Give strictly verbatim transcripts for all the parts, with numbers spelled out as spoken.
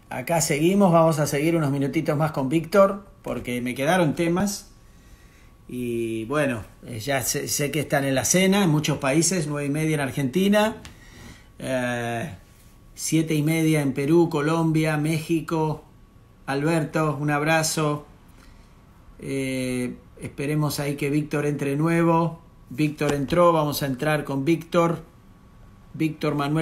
Acá seguimos, vamos a seguir unos minutitos más con Víctor, porque me quedaron temas. Y bueno, eh, ya sé, sé que están en la cena en muchos países, nueve y media en Argentina, eh, siete y media en Perú, Colombia, México. Alberto, un abrazo. Eh, esperemos ahí que Víctor entre nuevo. Víctor entró, vamos a entrar con Víctor. Víctor Manuel.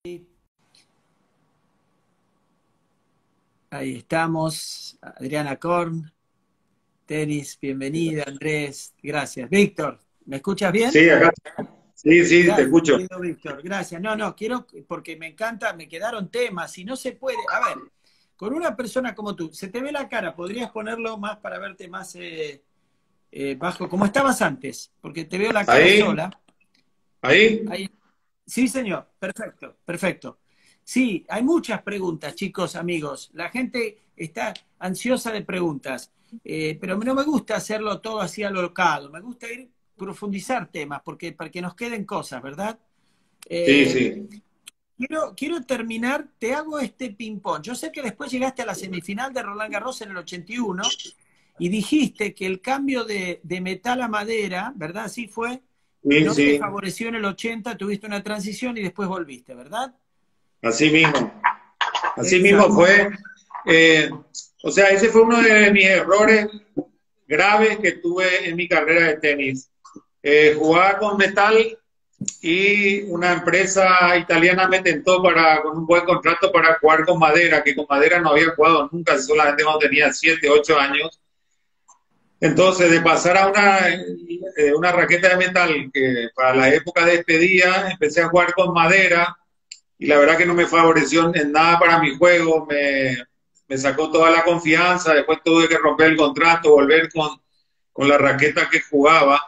Ahí estamos. Adriana Korn. Tenis, bienvenida. Andrés, gracias. Víctor, ¿me escuchas bien? Sí, acá. Sí, sí, te Gracias, escucho. querido Víctor. Gracias. No, no, quiero, porque me encanta, me quedaron temas y no se puede. A ver, con una persona como tú, se te ve la cara, podrías ponerlo más para verte más eh, eh, bajo, como estabas antes, porque te veo la cara Ahí, sola. ahí. Ahí. Sí, señor. Perfecto, perfecto. Sí, hay muchas preguntas, chicos, amigos. La gente está ansiosa de preguntas, eh, pero no me gusta hacerlo todo así alocado. Me gusta ir profundizar temas, porque para que nos queden cosas, ¿verdad? Sí, Eh, sí. quiero, quiero terminar, te hago este ping-pong. Yo sé que después llegaste a la semifinal de Roland Garros en el ochenta y uno y dijiste que el cambio de, de metal a madera, ¿verdad? Así fue, Sí, no te sí. favoreció en el ochenta, tuviste una transición y después volviste, ¿verdad? Así mismo. Así mismo Exacto. fue. Eh, o sea, ese fue uno de mis errores graves que tuve en mi carrera de tenis. Eh, jugaba con metal y una empresa italiana me tentó para, con un buen contrato para jugar con madera, que con madera no había jugado nunca, solamente cuando tenía siete, ocho años. Entonces, de pasar a una, eh, una raqueta de metal que para la época de despedida empecé a jugar con madera y la verdad que no me favoreció en nada para mi juego, me, me sacó toda la confianza, después tuve que romper el contrato, volver con, con la raqueta que jugaba.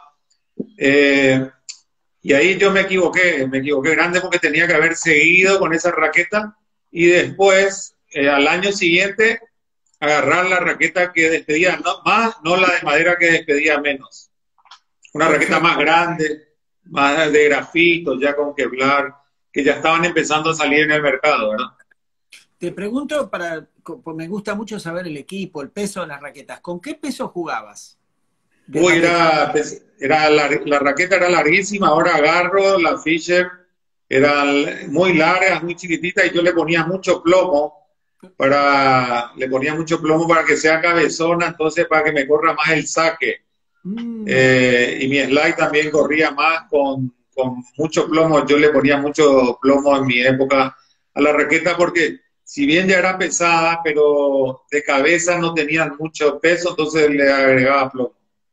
Eh, y ahí yo me equivoqué, me equivoqué grande porque tenía que haber seguido con esa raqueta y después, eh, al año siguiente, agarrar la raqueta que despedía no, más, no la de madera que despedía menos. Una raqueta más Perfecto. grande, más de grafito, ya con Kevlar, que ya estaban empezando a salir en el mercado, ¿verdad? Te pregunto, para, pues me gusta mucho saber el equipo, el peso de las raquetas. ¿Con qué peso jugabas de Uy, raqueta? era, pues, era la, la raqueta era larguísima, ahora agarro la Fisher, era muy larga, muy chiquitita y yo le ponía mucho plomo para, le ponía mucho plomo para que sea cabezona, entonces para que me corra más el saque. Mm, Eh, y mi slide también corría más con, con mucho plomo. Yo le ponía mucho plomo en mi época a la raqueta porque si bien ya era pesada, pero de cabeza no tenía mucho peso, entonces le agregaba plomo.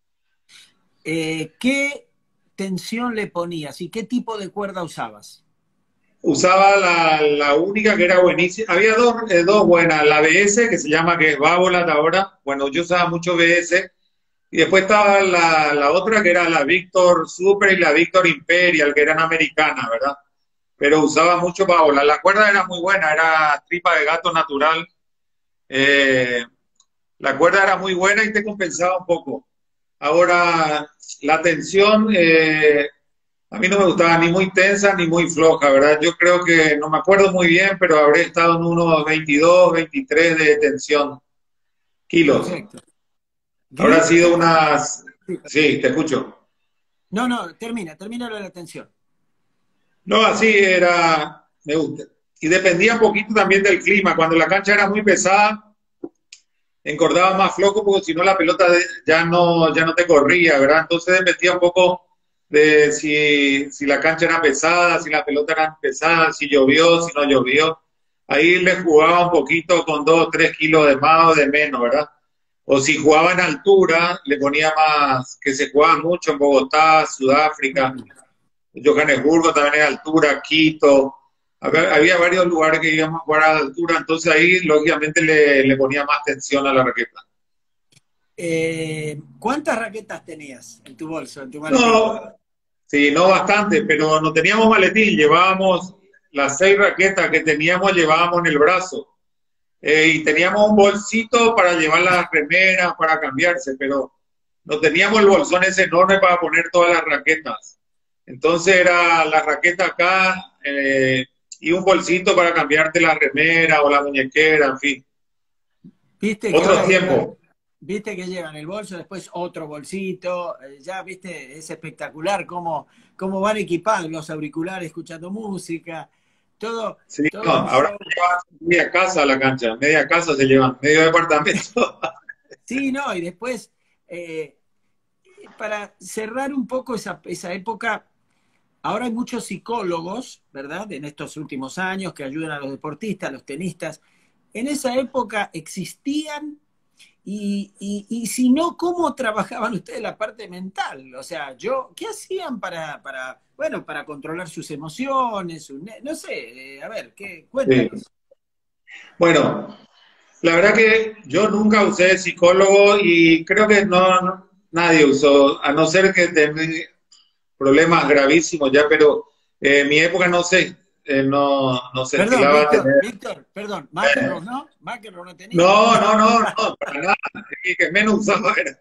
eh, ¿qué tensión le ponías y qué tipo de cuerda usabas? Usaba la, la única que era buenísima. Había dos, eh, dos buenas, la B S que se llama que es Babolat ahora. Bueno, yo usaba mucho B S. Y después estaba la, la otra que era la Victor Super y la Victor Imperial, que eran americanas, ¿verdad? Pero usaba mucho para volar. La cuerda era muy buena, era tripa de gato natural. Eh, la cuerda era muy buena y te compensaba un poco. Ahora, la tensión, eh, a mí no me gustaba ni muy tensa ni muy floja, ¿verdad? Yo creo que, no me acuerdo muy bien, pero habré estado en unos veintidós, veintitrés de tensión, kilos. Perfecto. Habrá Grip, sido ¿qué tal? unas... Sí. Sí, te escucho. No, no, termina, termina lo de la tensión. No, así era, me gusta. Y dependía un poquito también del clima. Cuando la cancha era muy pesada, encordaba más flojo porque si no la pelota ya no, ya no te corría, ¿verdad? Entonces dependía un poco de si, si la cancha era pesada, si la pelota era pesada, si llovió, si no llovió. Ahí le jugaba un poquito con dos, tres kilos de más o de menos, ¿verdad? O si jugaba en altura, le ponía más, que se jugaba mucho en Bogotá, Sudáfrica, Mm. Johannesburgo también en altura, Quito. Había, había varios lugares que íbamos a jugar a altura, entonces ahí lógicamente le, le ponía más tensión a la raqueta. Eh, ¿cuántas raquetas tenías en tu bolso, en tu maletín? No, sí, no bastante, pero no teníamos maletín, llevábamos las seis raquetas que teníamos, llevábamos en el brazo. Eh, y teníamos un bolsito para llevar las remeras, para cambiarse, pero no teníamos el bolsón ese enorme para poner todas las raquetas. Entonces era la raqueta acá, eh, y un bolsito para cambiarte la remera o la muñequera, en fin. Viste que Otro ahora tiempo. viste que llevan el bolso, después otro bolsito, eh, ya viste, es espectacular cómo, cómo van equipados los auriculares escuchando música, todo, Sí, no, todo un ahora show. se llevan media casa a la cancha, media casa se llevan, medio departamento. Sí, no, y después, eh, para cerrar un poco esa, esa época, ahora hay muchos psicólogos, ¿verdad? En estos últimos años que ayudan a los deportistas, a los tenistas. En esa época existían y, y, y si no, ¿cómo trabajaban ustedes la parte mental? O sea, yo, ¿qué hacían para, para bueno, para controlar sus emociones? Sus ne- no sé, eh, a ver, ¿qué? Sí. Cuéntanos. Bueno, la verdad que yo nunca usé psicólogo y creo que no, no- nadie usó, a no ser que tenga problemas gravísimos ya, pero eh, en mi época no sé, eh, no, no se Perdón, estilaba Víctor, tener. Víctor, perdón, McEnroe, ¿no? McEnroe no tenía. No, no, no, no, para nada, el que menos usaba era.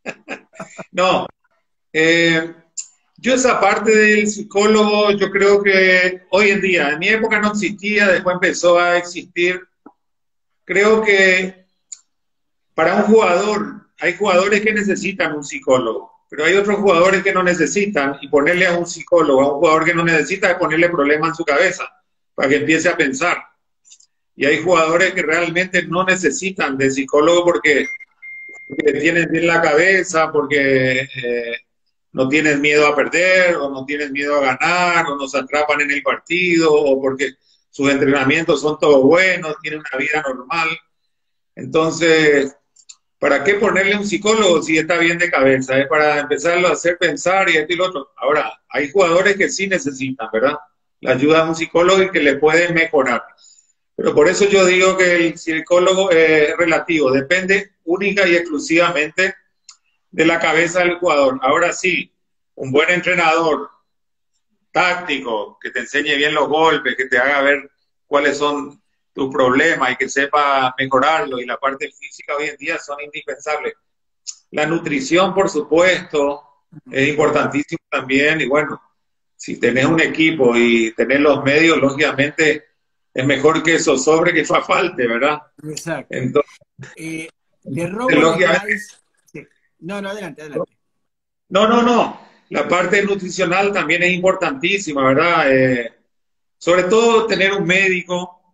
No, eh, yo esa parte del psicólogo, yo creo que hoy en día, en mi época no existía, después empezó a existir. Creo que para un jugador, hay jugadores que necesitan un psicólogo, pero hay otros jugadores que no necesitan y ponerle a un psicólogo, a un jugador que no necesita, es ponerle problemas en su cabeza para que empiece a pensar. Y hay jugadores que realmente no necesitan de psicólogo porque, porque tienen bien la cabeza, porque eh, no tienen miedo a perder, o no tienen miedo a ganar, o no se atrapan en el partido, o porque sus entrenamientos son todos buenos, tienen una vida normal. Entonces, ¿para qué ponerle un psicólogo si está bien de cabeza? Es para empezarlo a hacer pensar y esto y lo otro. Ahora, hay jugadores que sí necesitan, ¿verdad? La ayuda de un psicólogo y que le puede mejorar. Pero por eso yo digo que el psicólogo es relativo, depende única y exclusivamente de la cabeza del jugador. Ahora sí, un buen entrenador táctico, que te enseñe bien los golpes, que te haga ver cuáles son tus problemas y que sepa mejorarlo. Y la parte física hoy en día son indispensables. La nutrición, por supuesto, es importantísimo también. Y bueno, si tenés un equipo y tenés los medios, lógicamente es mejor que eso sobre que fa falte, ¿verdad? Exacto. Entonces, Eh, le robo el lógicamente, slice. Sí. No, no, adelante, adelante. no, no, no. La parte nutricional también es importantísima, ¿verdad? Eh, sobre todo tener un médico.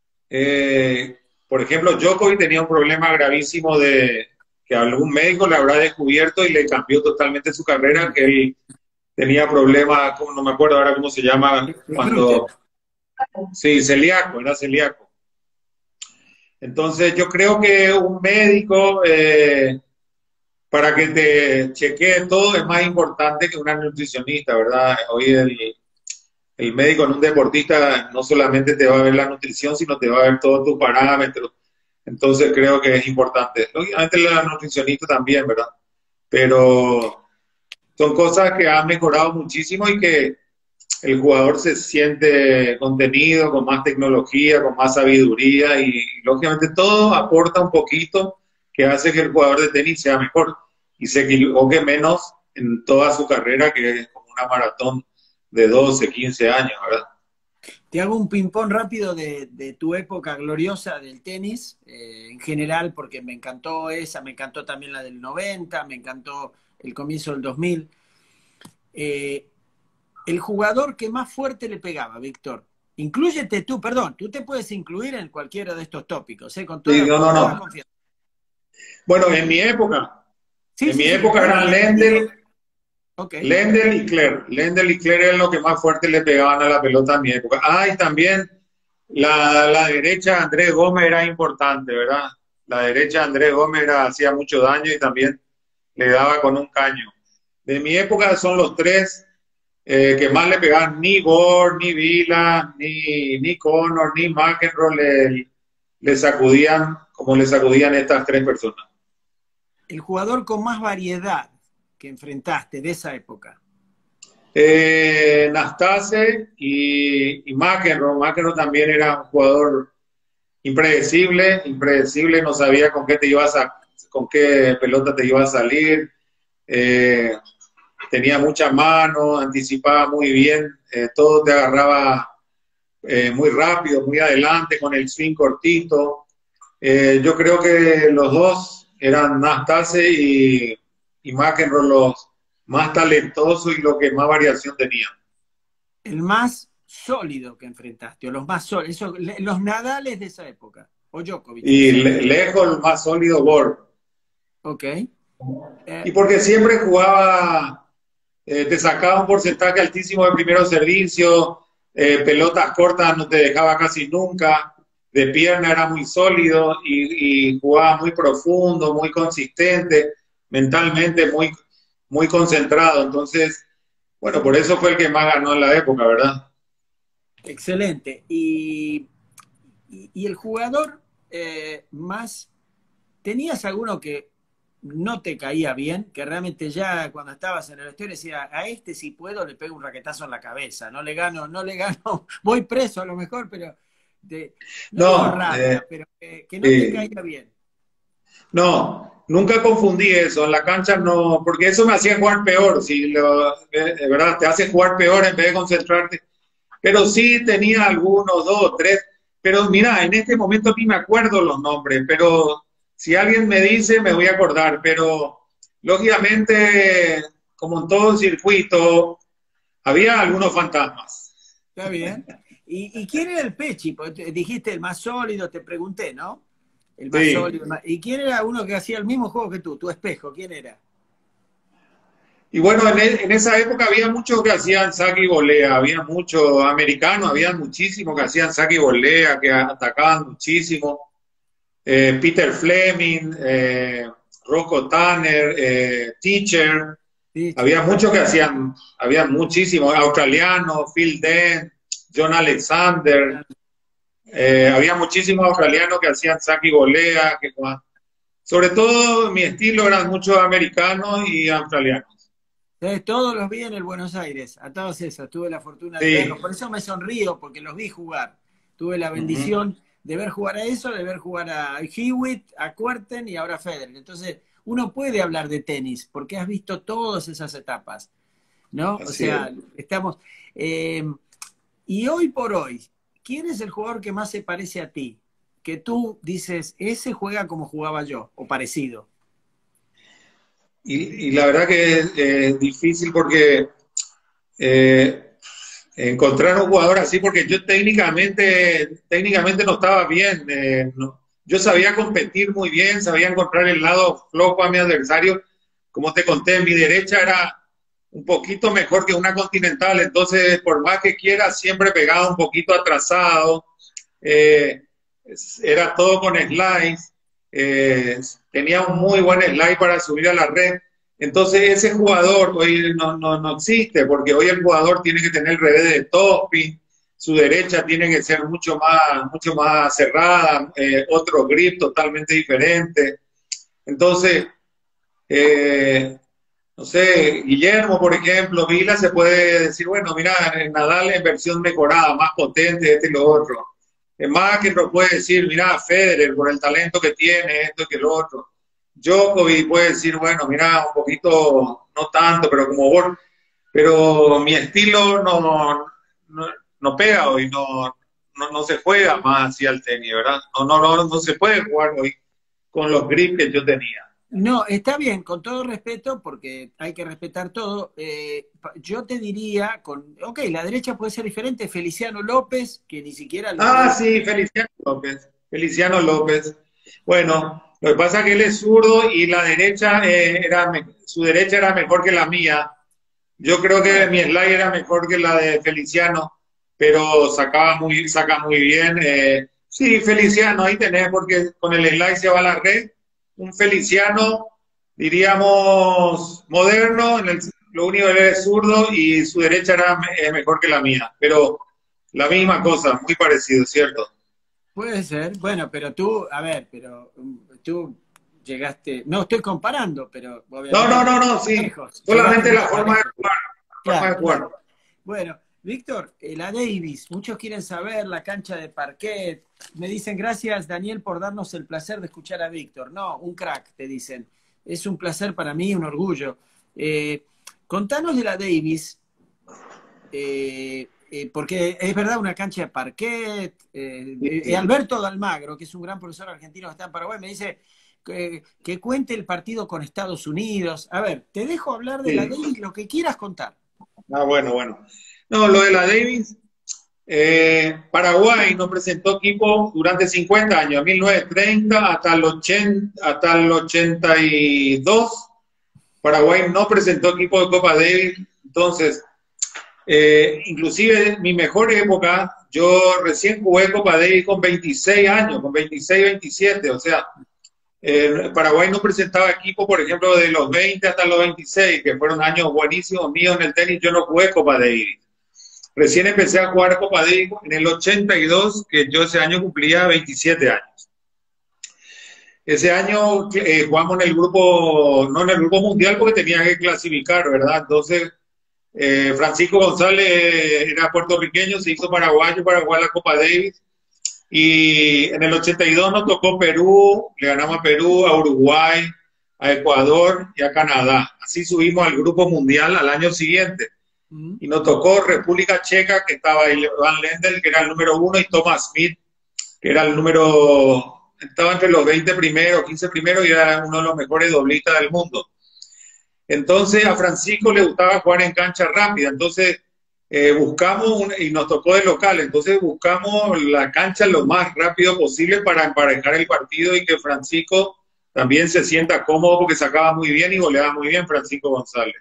Eh, por ejemplo, Djokovic tenía un problema gravísimo de que algún médico le habrá descubierto y le cambió totalmente su carrera, que él tenía problemas, no me acuerdo ahora cómo se llama, De, de gluten. cuando, sí, celíaco, era celíaco. Entonces yo creo que un médico, eh, para que te chequee todo, es más importante que una nutricionista, ¿verdad? Hoy el, el médico en un deportista no solamente te va a ver la nutrición, sino te va a ver todos tus parámetros. Entonces creo que es importante. Lógicamente la nutricionista también, ¿verdad? Pero son cosas que han mejorado muchísimo y que el jugador se siente contenido, con más tecnología, con más sabiduría y, y lógicamente todo aporta un poquito que hace que el jugador de tenis sea mejor y se equivoque menos en toda su carrera, que es como una maratón de doce, quince años, ¿verdad? Te hago un ping-pong rápido de, de, tu época gloriosa del tenis, eh, en general, porque me encantó esa, me encantó también la del noventa, me encantó el comienzo del dos mil. Eh, el jugador que más fuerte le pegaba, Víctor. Inclúyete tú, perdón, tú te puedes incluir en cualquiera de estos tópicos, ¿eh? con, Sí, toda, no, con no, toda no. confianza. Bueno, en mi época, Sí, en sí, mi sí, época bueno, eran di- digo, Lendl, ok. Lendl y Claire. Lendl y Claire eran los que más fuerte le pegaban a la pelota en mi época. Ah, y también la, la derecha de Andrés Gómez era importante, ¿verdad? La derecha de Andrés Gómez era, hacía mucho daño y también le daba con un caño. De mi época son los tres eh, que más le pegaban, ni Gore, ni Vila, ni, ni Connor, ni McEnroe le, le sacudían como le sacudían estas tres personas. El jugador con más variedad que enfrentaste de esa época. Eh, Nastase y, y McEnroe. McEnroe también era un jugador impredecible, impredecible, no sabía con qué te ibas a, con qué pelota te iba a salir. Eh, tenía mucha mano, anticipaba muy bien, eh, todo te agarraba eh, muy rápido, muy adelante, con el swing cortito. Eh, yo creo que los dos eran Nastase y, y McEnroe los más talentosos y los que más variación tenían. El más sólido que enfrentaste, o los más sólidos, eso, le- los Nadales de esa época, o Djokovic en Y esa le- época. lejos el más sólido Borg. Ok. Y Eh, porque siempre jugaba, eh, te sacaba un porcentaje altísimo de primeros servicios, eh, pelotas cortas no te dejaba casi nunca, de pierna era muy sólido y, y jugaba muy profundo, muy consistente, mentalmente muy, muy concentrado. Entonces, bueno, por eso fue el que más ganó en la época, ¿verdad? excelente. Y, y, y el jugador eh, más, ¿tenías alguno que no te caía bien? Que realmente ya cuando estabas en el estadio decía, a este si puedo le pego un raquetazo en la cabeza, no le gano, no le gano, voy preso a lo mejor, pero de, no digo No, eh, rabia, pero que, que no te eh, caía bien. no, nunca confundí eso. En la cancha no, porque eso me hacía jugar peor. Si lo, eh, de verdad, te hace jugar peor en vez de concentrarte. Pero sí tenía algunos, dos, tres. Pero mira, en este momento ni me acuerdo los nombres, pero si alguien me dice, me voy a acordar. Pero lógicamente, como en todo circuito, había algunos fantasmas. Está bien. ¿Y, y quién era el Pechi? Porque dijiste el más sólido, te pregunté, ¿no? El más Sí. sólido. ¿Y quién era uno que hacía el mismo juego que tú? Tu espejo, ¿quién era? Y bueno, en, e- en esa época había muchos que hacían saque y volea, había muchos americanos, había muchísimos que hacían saque y volea, que atacaban muchísimo. Eh, Peter Fleming, eh, Rocco Tanner, eh, Teacher, Sí, che. había muchos que hacían, había muchísimos, australianos, Phil Dent, John Alexander, eh, había muchísimos australianos que hacían saque y volea, que, sobre todo mi estilo eran muchos americanos y australianos. Entonces, todos los vi en el Buenos Aires, a todos esos, tuve la fortuna de verlos. Sí. Por eso me sonrío, porque los vi jugar. Tuve la Ujú. bendición de ver jugar a eso, de ver jugar a Hewitt, a Kuerten y ahora a Federer. Entonces, uno puede hablar de tenis, porque has visto todas esas etapas, ¿no? O Así es. sea, estamos... eh, y hoy por hoy, ¿quién es el jugador que más se parece a ti? Que tú dices, ese juega como jugaba yo, o parecido. Y, y la verdad que es eh, difícil porque eh, encontrar un jugador así, porque yo técnicamente, técnicamente no estaba bien. Eh, no. Yo sabía competir muy bien, sabía encontrar el lado flojo a mi adversario. Como te conté, mi derecha era un poquito mejor que una continental, entonces por más que quiera, siempre pegaba un poquito atrasado. Eh, Era todo con slides, eh, tenía un muy buen slide para subir a la red. Entonces ese jugador hoy no, no, no existe, porque hoy el jugador tiene que tener el revés de topping, su derecha tiene que ser mucho más, mucho más cerrada, eh, otro grip totalmente diferente. Entonces, eh, no sé, Guillermo, por ejemplo, Vila se puede decir, bueno, mira, Nadal en versión mejorada, más potente, este y lo otro. Es más que nos puede decir, mira, Federer, por el talento que tiene, esto y que lo otro. Djokovic puede decir, bueno, mira, un poquito, no tanto, pero como vos. Pero mi estilo no, no, no pega hoy, no, no, no se juega más así al tenis, ¿verdad? No, no, no, no se puede jugar hoy con los grips que yo tenía. No, está bien, con todo respeto, porque hay que respetar todo. Eh, yo te diría, con, ok, la derecha puede ser diferente. Feliciano López, que ni siquiera lo Ah, tuve. sí, Feliciano López. Feliciano López. Bueno, lo que pasa es que él es zurdo y la derecha eh, era su derecha era mejor que la mía. Yo creo que Bueno, mi slide era mejor que la de Feliciano, pero sacaba muy, saca muy bien. Eh, sí, Feliciano, ahí tenés, porque con el slide se va a la red. Un Feliciano, diríamos, moderno, en el, lo único que él es zurdo y su derecha era eh, mejor que la mía, pero la misma cosa, muy parecido, ¿cierto? puede ser. Bueno, pero tú, a ver, pero um, tú llegaste, no estoy comparando, pero No, obviamente no, no, llegaste no, sí. lejos, llegaste Solamente muy la forma de parejo. jugar, la forma Claro, de jugar. claro. Bueno, Víctor, eh, la Davis, muchos quieren saber la cancha de parquet. Me dicen, gracias Daniel por darnos el placer de escuchar a Víctor. No, un crack, te dicen. Es un placer para mí, un orgullo. Eh, contanos de la Davis. Eh, eh, porque es verdad, una cancha de parquet. Eh, eh, Alberto Dalmagro, que es un gran profesor argentino que está en Paraguay, me dice que, que cuente el partido con Estados Unidos. A ver, te dejo hablar de la Sí. Davis, lo que quieras contar. Ah, bueno, bueno. No, lo de la Davis, eh, Paraguay no presentó equipo durante cincuenta años, mil novecientos treinta hasta el ochenta, hasta el ochenta y dos. Paraguay no presentó equipo de Copa Davis. Entonces, eh, inclusive en mi mejor época, yo recién jugué Copa Davis con veintiséis años, con veintiséis, veintisiete, o sea, eh, Paraguay no presentaba equipo, por ejemplo, de los veinte hasta los veintiséis, que fueron años buenísimos míos en el tenis. Yo no jugué Copa Davis. Recién empecé a jugar Copa Davis en el ochenta y dos, que yo ese año cumplía veintisiete años. Ese año eh, jugamos en el grupo, no en el grupo mundial porque tenía que clasificar, ¿verdad? Entonces, eh, Francisco González era puertorriqueño, se hizo paraguayo para jugar la Copa Davis. Y en el ochenta y dos nos tocó Perú, le ganamos a Perú, a Uruguay, a Ecuador y a Canadá. Así subimos al grupo mundial al año siguiente. Y nos tocó República Checa, que estaba ahí Van Lendl, que era el número uno, y Thomas Smith, que era el número, estaba entre los veinte primeros, quince primeros, y era uno de los mejores doblistas del mundo. Entonces a Francisco le gustaba jugar en cancha rápida, entonces eh, buscamos, un, y nos tocó de local, entonces buscamos la cancha lo más rápido posible para emparejar el partido y que Francisco también se sienta cómodo, porque sacaba muy bien y goleaba muy bien Francisco González.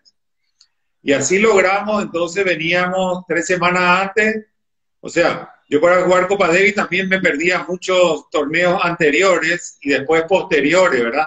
Y así logramos. Entonces veníamos tres semanas antes, o sea, yo para jugar Copa Davis también me perdía muchos torneos anteriores y después posteriores, ¿verdad?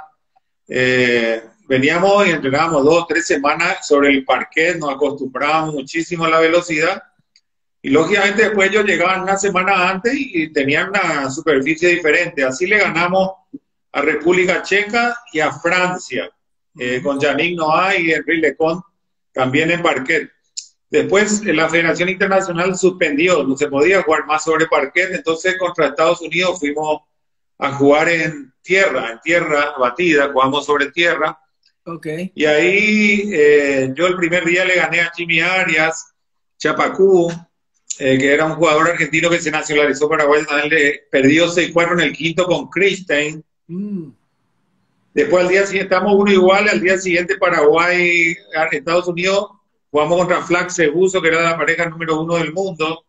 Eh, veníamos y entrenábamos dos, tres semanas sobre el parquet, nos acostumbrábamos muchísimo a la velocidad, y lógicamente después ellos llegaban una semana antes y tenían una superficie diferente. Así le ganamos a República Checa y a Francia, eh, con Yannick Noah y Henri Lecomte también en parquet. Después la Federación Internacional suspendió, no se podía jugar más sobre parquet, entonces contra Estados Unidos fuimos a jugar en tierra, en tierra batida, jugamos sobre tierra. Okay. Y ahí eh, yo el primer día le gané a Jimmy Arias, Chapacú, eh, que era un jugador argentino que se nacionalizó paraguayo, también le perdió seis cuatro en el quinto con Christian. Mm. Después al día siguiente, estamos uno igual, al día siguiente Paraguay, Estados Unidos, jugamos contra Flack Seguso, que era la pareja número uno del mundo,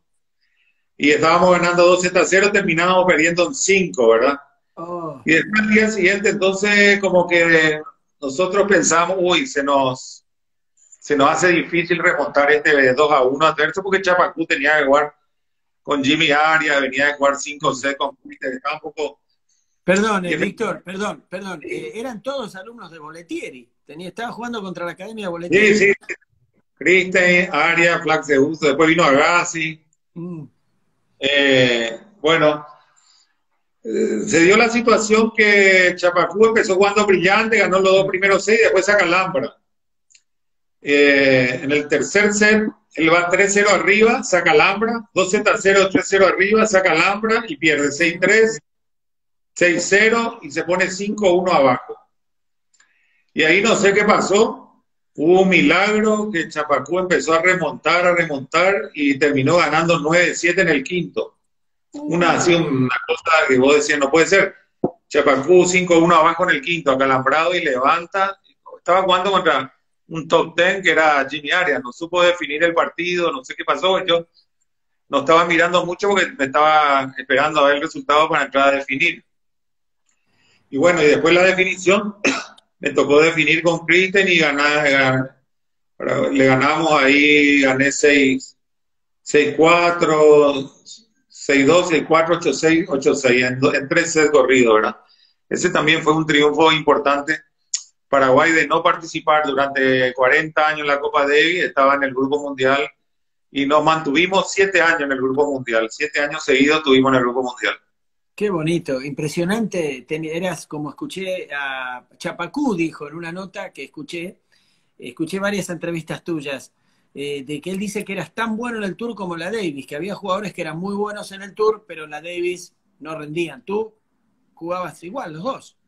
y estábamos ganando dos sets a cero, terminábamos perdiendo en cinco, ¿verdad? Oh. Y después al día siguiente, entonces, como que nosotros pensamos, uy, se nos, se nos hace difícil remontar este dos a uno adverso, porque Chapacú tenía que jugar con Jimmy Arias, venía de jugar cinco sets con Peter, estaba un poco... Perdón, eh, Víctor, perdón, perdón. Eh, eran todos alumnos de Bollettieri. Tenía, estaba jugando contra la Academia de Bollettieri. Sí, sí. Christian, Arias, Flack Seguso, después vino Agassi. Mm. Eh, bueno, eh, se dio la situación que Chapacú empezó jugando brillante, ganó los dos primeros seis y después saca Alhambra. Eh, en el tercer set, él va tres cero arriba, saca Alhambra, dos sets a cero, tres cero arriba, saca Alhambra y pierde seis tres. seis cero y se pone cinco uno abajo. Y ahí no sé qué pasó, hubo un milagro que Chapacú empezó a remontar, a remontar y terminó ganando nueve siete en el quinto. Una, así, una cosa que vos decías, no puede ser. Chapacú cinco uno abajo en el quinto, acalambrado, y levanta. Estaba jugando contra un top ten que era Jimmy Arias, no supo definir el partido, no sé qué pasó. Yo no estaba mirando mucho porque me estaba esperando a ver el resultado para entrar a definir. Y bueno, y después la definición, me tocó definir con Christian y ganar, ganar, le ganamos ahí, gané seis cuatro, seis dos, seis cuatro, ocho seis, ocho seis, en, en tres sets corridos, ¿verdad? Ese también fue un triunfo importante. Paraguay, de no participar durante cuarenta años en la Copa Davis, estaba en el Grupo Mundial y nos mantuvimos siete años en el Grupo Mundial, siete años seguidos tuvimos en el Grupo Mundial. Qué bonito, impresionante. Eras como escuché a Chapacú, dijo en una nota que escuché, escuché varias entrevistas tuyas, eh, de que él dice que eras tan bueno en el Tour como la Davis, que había jugadores que eran muy buenos en el Tour, pero en la Davis no rendían. Tú jugabas igual, los dos.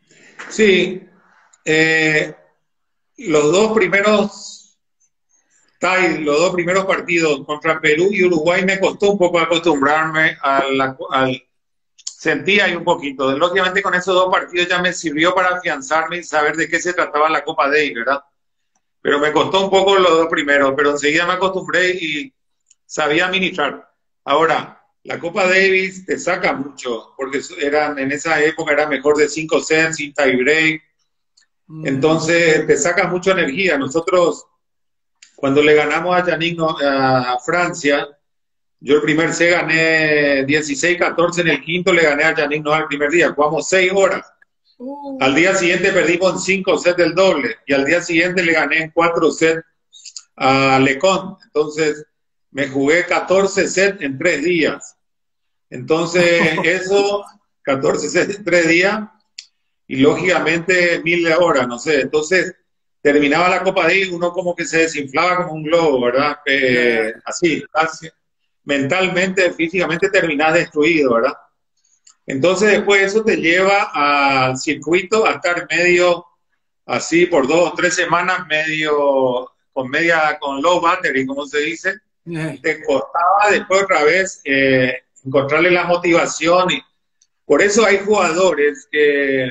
Sí, eh, los dos primeros, Tai, los dos primeros partidos contra Perú y Uruguay me costó un poco acostumbrarme a la, al... Sentí ahí un poquito. Lógicamente con esos dos partidos ya me sirvió para afianzarme y saber de qué se trataba la Copa Davis, ¿verdad? Pero me costó un poco los dos primeros, pero enseguida me acostumbré y sabía administrar. Ahora, la Copa Davis te saca mucho, porque eran, en esa época era mejor de cinco sets, sin tie break. Entonces te saca mucha energía. Nosotros, cuando le ganamos a Yannick, a Francia, yo el primer set gané dieciséis catorce, en el quinto le gané a Yannick Noah el primer día, jugamos seis horas. Uh. Al día siguiente perdimos en cinco sets del doble, y al día siguiente le gané en cuatro sets a Lecon. Entonces me jugué catorce sets en tres días. Entonces eso, catorce sets en tres días, y lógicamente mil de horas, no sé. Entonces terminaba la Copa Davis, uno como que se desinflaba como un globo, ¿verdad? Eh, así, así. Mentalmente, físicamente terminás destruido, ¿verdad? Entonces después eso te lleva al circuito a estar medio así por dos o tres semanas, medio con media, con low battery, como se dice. Yeah. Te costaba después otra vez eh, encontrarle la motivación, y por eso hay jugadores que,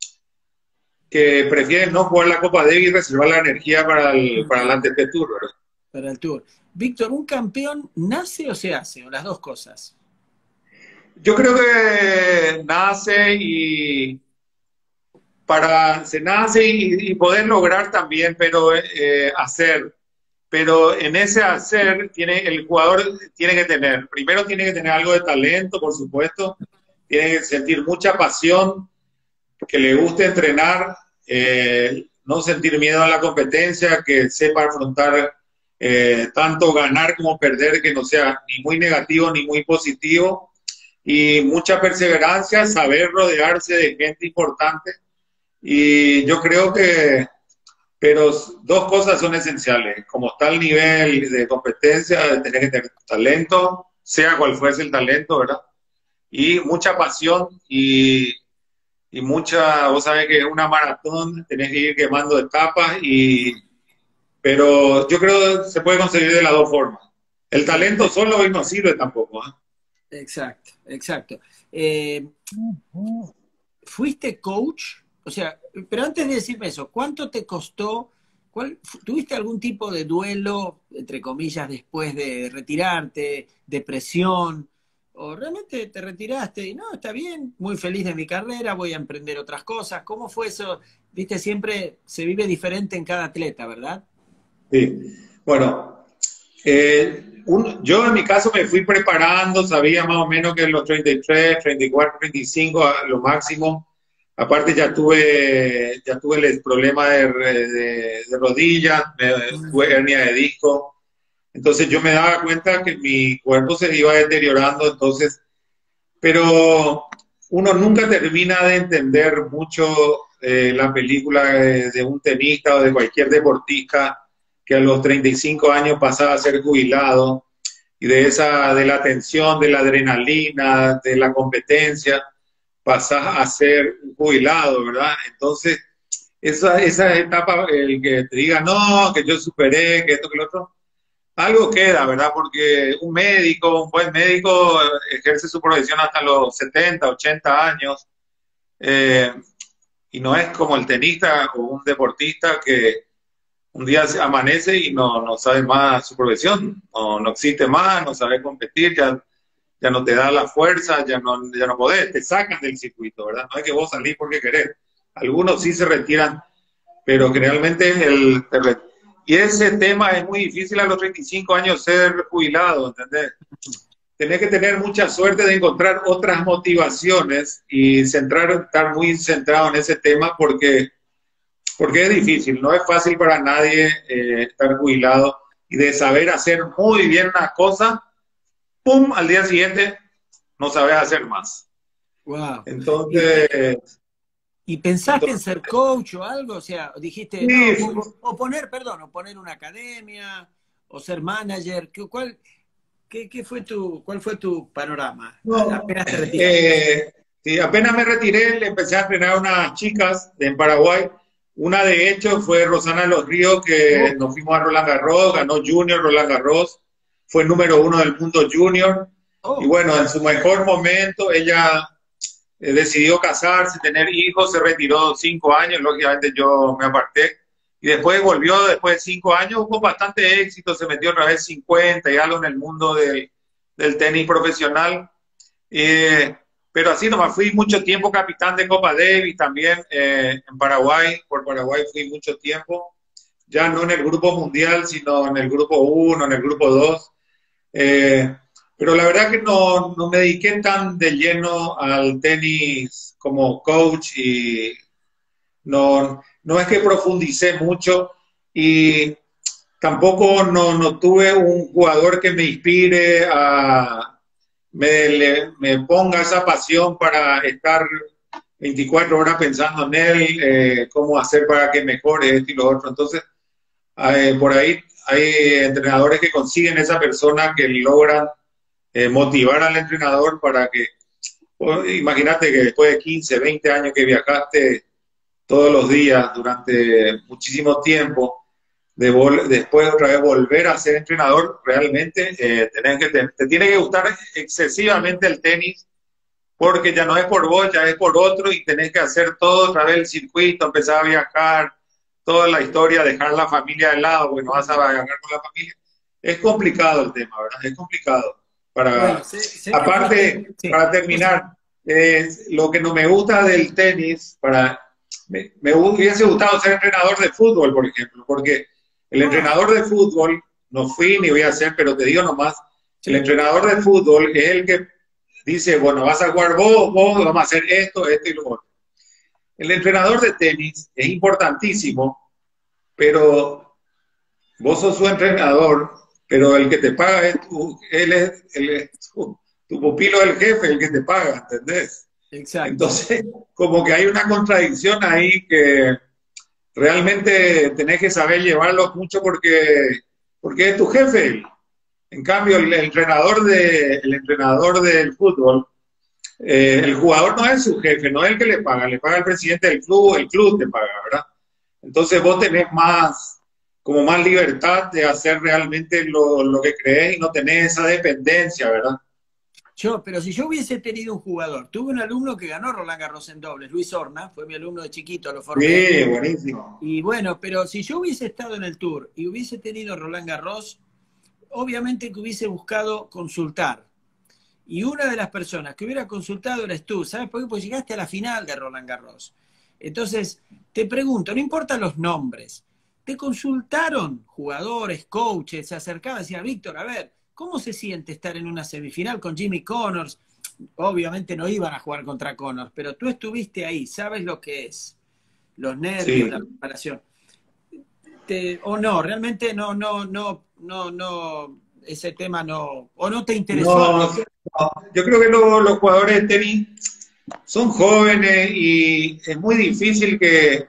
que prefieren no jugar la Copa Davis y reservar la energía para el, para el A T P Tour, ¿verdad? Para el Tour. Víctor, ¿un campeón nace o se hace? ¿O las dos cosas? Yo creo que nace y para se nace y, y poder lograr también, pero eh, hacer. Pero en ese hacer tiene el jugador tiene que tener, primero tiene que tener algo de talento, por supuesto, tiene que sentir mucha pasión, que le guste entrenar, eh, no sentir miedo a la competencia, que sepa afrontar Eh, tanto ganar como perder, que no sea ni muy negativo ni muy positivo, y mucha perseverancia, saber rodearse de gente importante. Y yo creo que, pero dos cosas son esenciales: como está el nivel de competencia, tenés que tener talento, sea cual fuese el talento, ¿verdad? Y mucha pasión y, y mucha, vos sabés que es una maratón, tenés que ir quemando etapas, y pero yo creo que se puede conseguir de las dos formas. El talento solo hoy no sirve tampoco, ¿eh? Exacto, exacto. Eh, ¿Fuiste coach? O sea, pero antes de decirme eso, ¿cuánto te costó? ¿Cuál, ¿Tuviste algún tipo de duelo, entre comillas, después de retirarte, depresión? ¿O realmente te retiraste y no, está bien, muy feliz de mi carrera, voy a emprender otras cosas? ¿Cómo fue eso? Viste, siempre se vive diferente en cada atleta, ¿verdad? Sí, bueno, eh, un, yo en mi caso me fui preparando, sabía más o menos que en los treinta y tres, treinta y cuatro, treinta y cinco a lo máximo. Aparte ya tuve ya tuve el problema de, de, de rodilla, me, tuve hernia de disco, entonces yo me daba cuenta que mi cuerpo se iba deteriorando, entonces, pero uno nunca termina de entender mucho eh, la película de, de un tenista o de cualquier deportista que a los treinta y cinco años pasaba a ser jubilado, y de esa, de la tensión, de la adrenalina, de la competencia, pasás a ser jubilado, ¿verdad? Entonces, esa, esa etapa, el que te diga, no, que yo superé, que esto, que lo otro, algo queda, ¿verdad? Porque un médico, un buen médico, ejerce su profesión hasta los setenta, ochenta años, eh, y no es como el tenista o un deportista que un día amanece y no, no sabe más su profesión, no, no existe más, no sabe competir, ya, ya no te da la fuerza, ya no, ya no podés, te sacan del circuito, ¿verdad? No es que vos salís porque querés. Algunos sí se retiran, pero generalmente el... Y ese tema es muy difícil a los treinta y cinco años ser jubilado, ¿entendés? Tenés que tener mucha suerte de encontrar otras motivaciones y centrar, estar muy centrado en ese tema, porque... porque es difícil, no es fácil para nadie eh, estar jubilado y de saber hacer muy bien una cosa, ¡pum!, al día siguiente no sabes hacer más. Wow. Entonces... ¿Y pensaste entonces, en ser coach o algo? O sea, dijiste, sí, no, o, o poner, perdón, o poner una academia, o ser manager, ¿cuál, qué, qué fue tu, ¿cuál fue tu panorama? No, apenas te retiraste. Eh, sí, apenas me retiré, le empecé a entrenar a unas chicas de en Paraguay. Una de hecho fue Rosana de los Ríos, que nos fuimos a Roland Garros, ganó Junior Roland Garros, fue número uno del mundo Junior. Y bueno, en su mejor momento ella eh, decidió casarse, tener hijos, se retiró cinco años, lógicamente yo me aparté. Y después volvió, después de cinco años, con bastante éxito, se metió otra vez cincuenta y algo en el mundo del, del tenis profesional. Eh, pero así nomás, fui mucho tiempo capitán de Copa Davis también eh, en Paraguay, por Paraguay fui mucho tiempo, ya no en el grupo mundial, sino en el grupo uno, en el grupo dos. Eh, pero la verdad que no, no me dediqué tan de lleno al tenis como coach y no, no es que profundicé mucho y tampoco no, no tuve un jugador que me inspire a, me, le, me ponga esa pasión para estar veinticuatro horas pensando en él, eh, cómo hacer para que mejore esto y lo otro. Entonces, eh, por ahí hay entrenadores que consiguen esa persona que logran eh, motivar al entrenador para que, pues, imagínate que después de quince, veinte años que viajaste todos los días durante muchísimo tiempo, de después otra vez volver a ser entrenador, realmente eh, tenés que te, te tiene que gustar excesivamente el tenis, porque ya no es por vos, ya es por otro, y tenés que hacer todo otra vez el circuito, empezar a viajar, toda la historia, dejar la familia de lado, porque no vas a viajar con la familia. Es complicado el tema, ¿verdad? Es complicado. Para, bueno, sé, sé aparte, que... sí. Para terminar, eh, lo que no me gusta del tenis, para me, me hubiese gustado ser entrenador de fútbol, por ejemplo, porque el entrenador de fútbol, no fui ni voy a ser, pero te digo nomás, el entrenador de fútbol es el que dice, bueno, vas a jugar vos, vos, vamos a hacer esto, esto y lo otro. El entrenador de tenis es importantísimo, pero vos sos su entrenador, pero el que te paga es tu, él es, él es tu, tu pupilo, el jefe, el que te paga, ¿entendés? Exacto. Entonces, como que hay una contradicción ahí que realmente tenés que saber llevarlo mucho porque, porque es tu jefe. En cambio, el, el entrenador de, el entrenador del fútbol, eh, el jugador no es su jefe, no es el que le paga, le paga el presidente del club, el club te paga, ¿verdad? Entonces vos tenés más, como más libertad de hacer realmente lo, lo que crees y no tenés esa dependencia, ¿verdad? Yo, pero si yo hubiese tenido un jugador, tuve un alumno que ganó Roland Garros en dobles, Luis Horna, fue mi alumno de chiquito, lo formé. Sí, buenísimo. Y bueno, pero si yo hubiese estado en el Tour y hubiese tenido Roland Garros, obviamente que hubiese buscado consultar. Y una de las personas que hubiera consultado eres tú, ¿sabes por qué? Porque llegaste a la final de Roland Garros. Entonces, te pregunto, no importan los nombres, ¿te consultaron jugadores, coaches, se acercaban y decían, Víctor, a ver, ¿cómo se siente estar en una semifinal con Jimmy Connors? Obviamente no iban a jugar contra Connors, pero tú estuviste ahí, sabes lo que es, los nervios, sí. La preparación. Te, o no, realmente no, no, no, no, no, ese tema no, o no te interesó. No, no, yo creo que lo, los jugadores de tenis son jóvenes y es muy difícil que,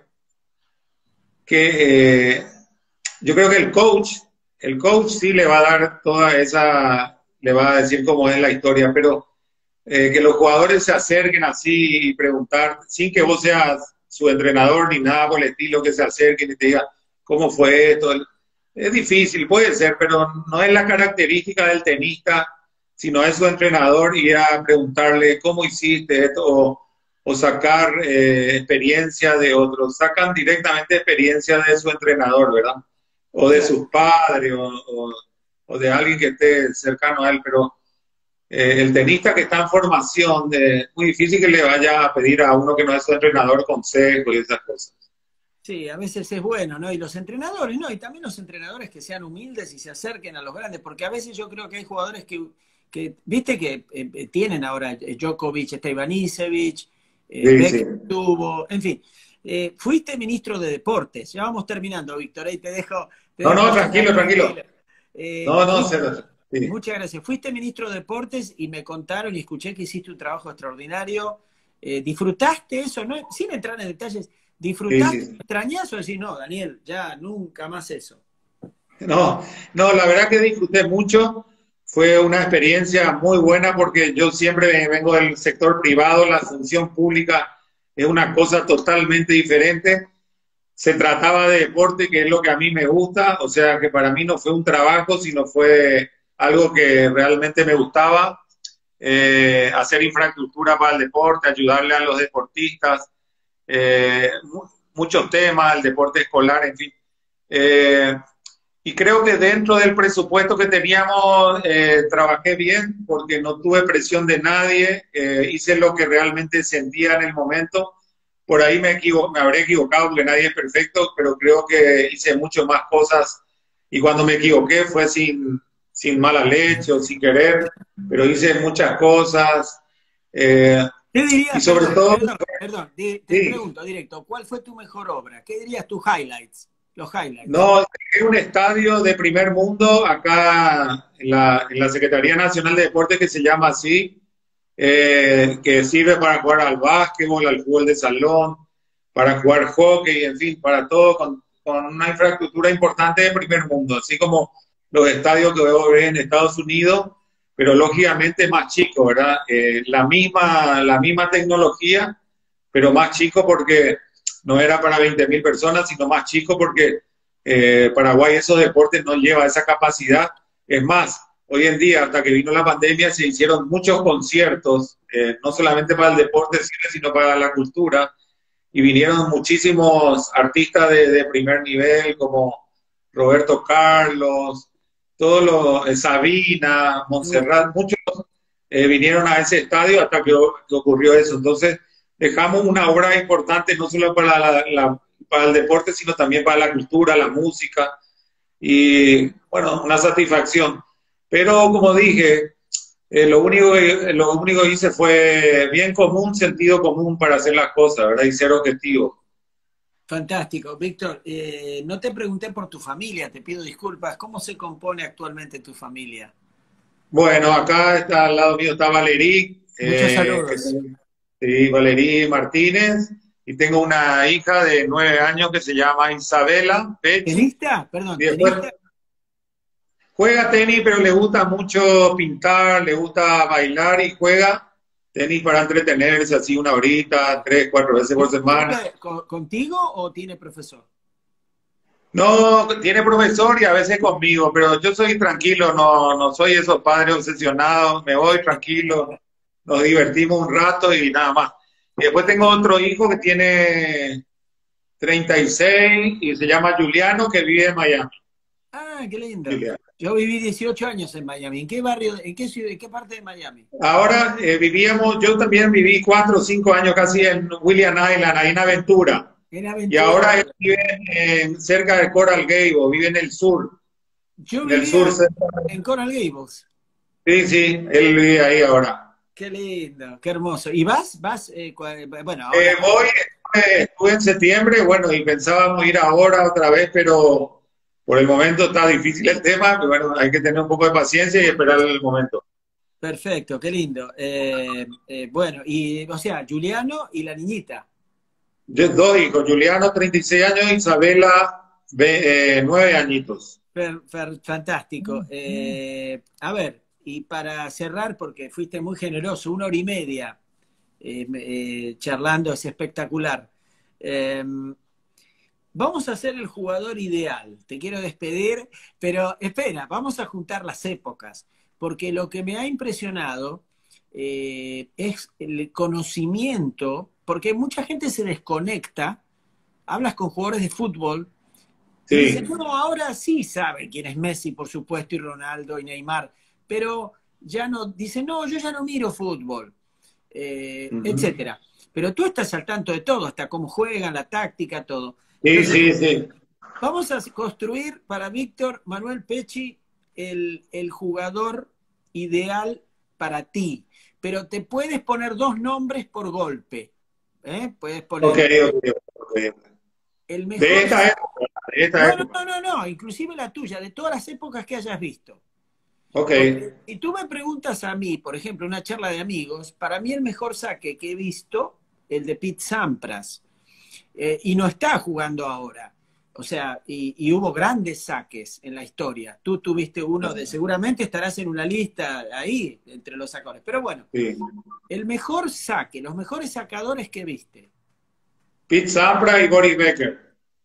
que eh, yo creo que el coach, el coach sí le va a dar toda esa, le va a decir cómo es la historia, pero eh, que los jugadores se acerquen así y preguntar, sin que vos seas su entrenador ni nada por el estilo, que se acerquen y te digan cómo fue esto. Es difícil, puede ser, pero no es la característica del tenista, sino es su entrenador ir a preguntarle cómo hiciste esto o, o sacar eh, experiencia de otros. Sacan directamente experiencia de su entrenador, ¿verdad? O de sus padres o, o, o de alguien que esté cercano a él, pero eh, el tenista que está en formación, es muy difícil que le vaya a pedir a uno que no es su entrenador consejo y esas cosas. Sí, a veces es bueno, ¿no? Y los entrenadores, ¿no? Y también los entrenadores que sean humildes y se acerquen a los grandes, porque a veces yo creo que hay jugadores que, que viste que eh, tienen ahora Djokovic, está Ivanisevic, eh, sí, Beck sí. Tuvo, en fin. Eh, fuiste ministro de Deportes, ya vamos terminando, Víctor, ahí te dejo. Te no, dejo no, tranquilo, tranquilo. tranquilo. Eh, no, no, fuiste, sí. Muchas gracias. Fuiste ministro de Deportes y me contaron y escuché que hiciste un trabajo extraordinario. Eh, ¿Disfrutaste eso? No, sin entrar en detalles. ¿Disfrutaste? Sí, sí. ¿Extrañás o decís, no, Daniel, ya nunca más eso? No, no, la verdad que disfruté mucho. Fue una experiencia muy buena porque yo siempre vengo del sector privado, la función pública es una cosa totalmente diferente. se trataba de deporte, que es lo que a mí me gusta, o sea que para mí no fue un trabajo, sino fue algo que realmente me gustaba, eh, hacer infraestructura para el deporte, ayudarle a los deportistas, eh, mu muchos temas, el deporte escolar, en fin. Eh, y creo que dentro del presupuesto que teníamos, eh, trabajé bien porque no tuve presión de nadie, eh, hice lo que realmente sentía en el momento. Por ahí me, equivo me habré equivocado porque nadie es perfecto, pero creo que hice mucho más cosas y cuando me equivoqué fue sin, sin mala leche o sin querer, pero hice muchas cosas. Eh, ¿Qué dirías, y sobre perdón, todo, perdón, perdón, di- te sí, pregunto directo, ¿cuál fue tu mejor obra? ¿Qué dirías tus highlights? Los highlights. no, es un estadio de primer mundo acá en la, en la Secretaría Nacional de Deportes que se llama así, eh, que sirve para jugar al básquetbol, al fútbol de salón, para jugar hockey, en fin, para todo, con, con una infraestructura importante de primer mundo, así como los estadios que veo en Estados Unidos, pero lógicamente más chico, ¿verdad? Eh, la misma, la misma tecnología, pero más chico porque no era para veinte mil personas, sino más chico porque eh, Paraguay esos deportes no lleva esa capacidad. Es más, hoy en día, hasta que vino la pandemia, se hicieron muchos conciertos, eh, no solamente para el deporte, sino para la cultura, y vinieron muchísimos artistas de, de primer nivel, como Roberto Carlos, todos los, eh, Sabina, Montserrat, muchos eh, vinieron a ese estadio hasta que, que, ocurrió eso. Entonces, dejamos una obra importante no solo para, la, la, para el deporte, sino también para la cultura, la música, y bueno, una satisfacción. Pero como dije, eh, lo, único que, lo único que hice fue bien común, sentido común para hacer las cosas, ¿verdad? Y ser objetivo. Fantástico. Víctor, eh, no te pregunté por tu familia, te pido disculpas. ¿Cómo se compone actualmente tu familia? Bueno, acá está al lado mío está Valerí, Muchos eh, que, saludos. sí, Valerí Martínez, y tengo una hija de nueve años que se llama Isabela Pechi, ¿Tenista? y Perdón, después ¿tenista? juega tenis, pero le gusta mucho pintar, le gusta bailar y juega tenis para entretenerse así una horita, tres, cuatro veces por semana. ¿Juega con- contigo o tiene profesor? No, tiene profesor y a veces conmigo, pero yo soy tranquilo, no, no soy esos padres obsesionados, me voy tranquilo, nos divertimos un rato y nada más. Y después tengo otro hijo que tiene treinta y seis y se llama Juliano, que vive en Miami. Ah, qué lindo. Juliano. Yo viví dieciocho años en Miami. ¿En qué barrio, en qué ciudad, en qué parte de Miami? Ahora eh, vivíamos, yo también viví cuatro o cinco años casi en William Island, ahí en Aventura. En Y Aventura. ahora él vive en, cerca de Coral Gables, vive en el sur, Yo en el sur. vivía en Coral Gables. Sí, sí, él vive ahí ahora. Qué lindo, qué hermoso. ¿Y vas? ¿Vas? Eh, cua- bueno, Eh, ahora. voy, estuve, estuve en septiembre, bueno, y pensábamos ir ahora otra vez, pero por el momento está difícil el tema, que bueno, hay que tener un poco de paciencia y esperar el momento. Perfecto, qué lindo. Eh, eh, bueno, y o sea, Juliano y la niñita. Yo dos hijos, Juliano, treinta y seis años, Isabela, ve- eh, nueve añitos. Per- fer- fantástico. Eh, a ver, y para cerrar, porque fuiste muy generoso, una hora y media eh, eh, charlando, es espectacular. Eh, Vamos a hacer el jugador ideal. Te quiero despedir, pero espera, vamos a juntar las épocas, porque lo que me ha impresionado eh, es el conocimiento, porque mucha gente se desconecta, hablas con jugadores de fútbol y dicen, Sí. no, ahora sí saben quién es Messi, por supuesto, y Ronaldo y Neymar, pero ya no, dicen, no, yo ya no miro fútbol, eh, Ujú. etcétera. Pero tú estás al tanto de todo, hasta cómo juegan, la táctica, todo. Sí, Entonces, sí, sí. vamos a construir para Víctor Manuel Pechi el, el jugador ideal para ti, pero te puedes poner dos nombres por golpe. ¿eh? Puedes Ok, poner ok, ok. el De mejor. esta época, de esta No, no, época. no, no, no, inclusive la tuya, de todas las épocas que hayas visto. Ok, Porque si tú me preguntas a mí, por ejemplo, una charla de amigos, para mí el mejor saque que he visto, el de Pete Sampras, eh, y no está jugando ahora. O sea, y, y hubo grandes saques en la historia. Tú tuviste uno de, seguramente estarás en una lista ahí, entre los sacadores. Pero bueno, sí. el mejor saque, los mejores sacadores que viste. Pete Sampras y Boris Becker.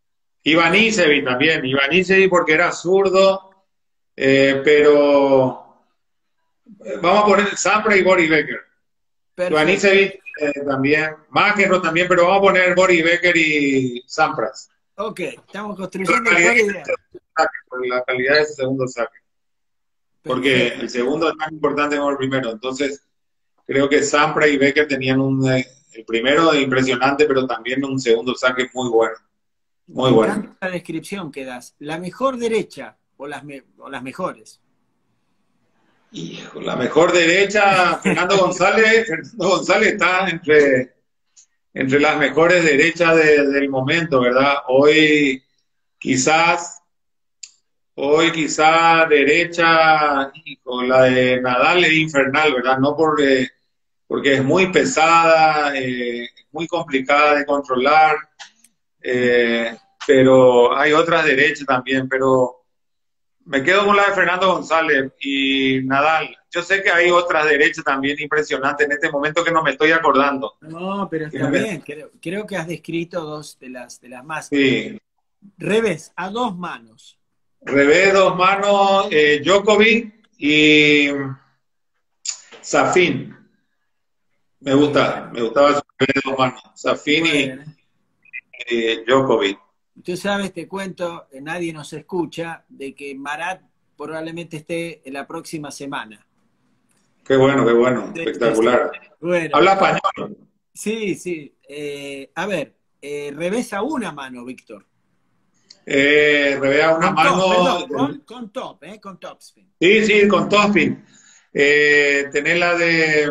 Ivanisevic también, Ivanisevic porque era zurdo, eh, pero eh, vamos a poner Sampras y Boris Becker. Perfecto. Ivanisevic eh, también, McEnroe también, pero vamos a poner Boris Becker y Sampras. Ok, estamos construyendo La la calidad, idea. por la calidad de ese segundo saque. Porque Perfecto. el segundo es más importante como el primero. Entonces, creo que Sampras y Becker tenían un, eh, el primero impresionante, pero también un segundo saque muy bueno. Muy Me bueno. encanta la descripción que das. La mejor derecha o las, me- o las mejores. Hijo, la mejor derecha, Fernando González. Fernando González está entre, entre las mejores derechas de- del momento, ¿verdad? Hoy quizás, hoy quizás derecha, hijo, la de Nadal es infernal, ¿verdad? No por, eh, porque es muy pesada, eh, muy complicada de controlar, eh, pero hay otras derechas también, pero me quedo con la de Fernando González y Nadal. Yo sé que hay otras derechas también impresionantes en este momento que no me estoy acordando. No, pero Que está no me- bien. Creo, creo que has descrito dos de las, de las más. Sí. Revés, a dos manos. Revés, dos manos, eh, Djokovic y Safin. Me Muy gusta, bien. me gustaba su revés, dos manos. Safin y, Bueno, y Djokovic. tú sabes, te cuento, eh, nadie nos escucha, de que Marat probablemente esté en la próxima semana. Qué bueno, qué bueno, Sí, sí, sí. espectacular. Bueno, Habla español. sí, sí. Eh, a ver, eh, revés a una mano, Víctor. Eh, revés a una Con top, mano. perdón, con, con top, ¿eh? Con topspin. Sí, sí, con topspin. Eh, tenés la de.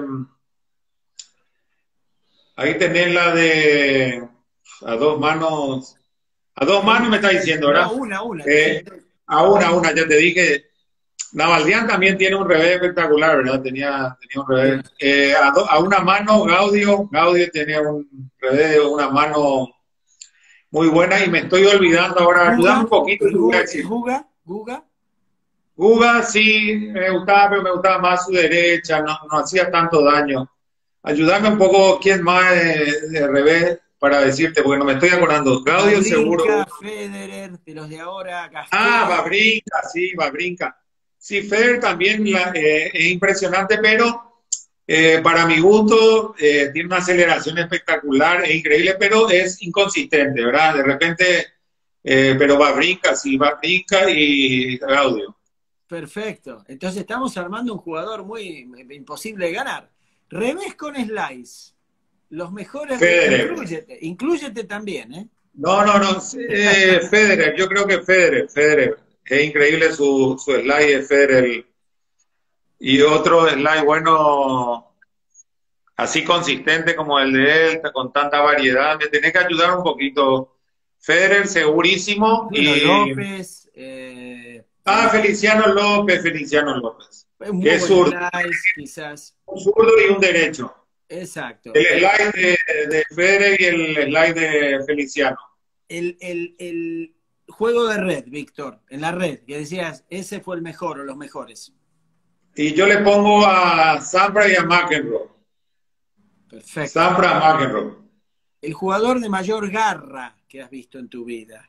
Ahí tenés la de. A dos manos. A dos manos me está diciendo, No, ¿verdad? una, una. Eh, a una, a una, ya te dije. Navaldián también tiene un revés espectacular, ¿verdad? Tenía, tenía un revés. Eh, a, do, a una mano, Gaudio. Gaudio tenía un revés de una mano muy buena y me estoy olvidando ahora. Ayúdame un poquito, te voy a decir. Guga, Guga. Guga sí me gustaba, pero me gustaba más su derecha, no, no hacía tanto daño. Ayúdame un poco, ¿quién más de, de revés para decirte? Porque no me estoy acordando. Gaudio seguro. Babrinka, Federer, de los de ahora, Gasquet. Ah, Babrinka, sí, Babrinka. Sí, Federer también la, eh, es impresionante, pero eh, para mi gusto eh, tiene una aceleración espectacular, es increíble, pero es inconsistente, ¿verdad? De repente, eh, pero Babrinka, sí, Babrinka y Gaudio. Perfecto. Entonces estamos armando un jugador muy imposible de ganar. Revés con slice. Los mejores. Federer. Inclúyete, inclúyete también, ¿eh? No, no, no. Eh, Federer, yo creo que Federer, Federer. Es increíble su, su slide de Federer. Y otro slide bueno, así consistente como el de él, con tanta variedad. Me tenés que ayudar un poquito. Federer, segurísimo. Bueno, Y... López. Eh, Ah, Feliciano López, Feliciano López. un muy Que es buen zurdo. slice, quizás. Un zurdo y un derecho. Exacto. El slide de, de Federer y el slide de Feliciano. El, el, el juego de red, Víctor, en la red, que decías, ese fue el mejor o los mejores. Y yo le pongo a Sampras y a McEnroe. Perfecto. Sampras, McEnroe. El jugador de mayor garra que has visto en tu vida.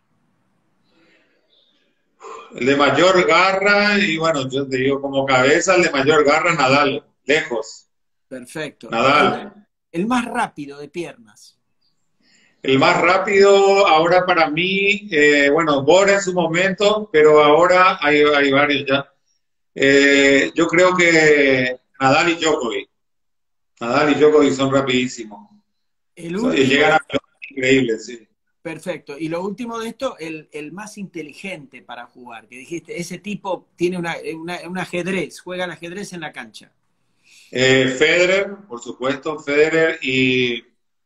El de mayor garra, y bueno, yo te digo como cabeza, el de mayor garra, Nadal, lejos. Perfecto. Nadal. El, el más rápido de piernas. El más rápido, ahora para mí, eh, bueno, Bora en su momento, pero ahora hay, hay varios ya. Eh, yo creo que Nadal y Djokovic. Nadal y Djokovic son rapidísimos. El O sea, último, llegan a increíbles, sí. perfecto. Y lo último de esto, el, el más inteligente para jugar. Que dijiste, ese tipo tiene una, una, un ajedrez, juega al ajedrez en la cancha. Eh, Federer, por supuesto, Federer y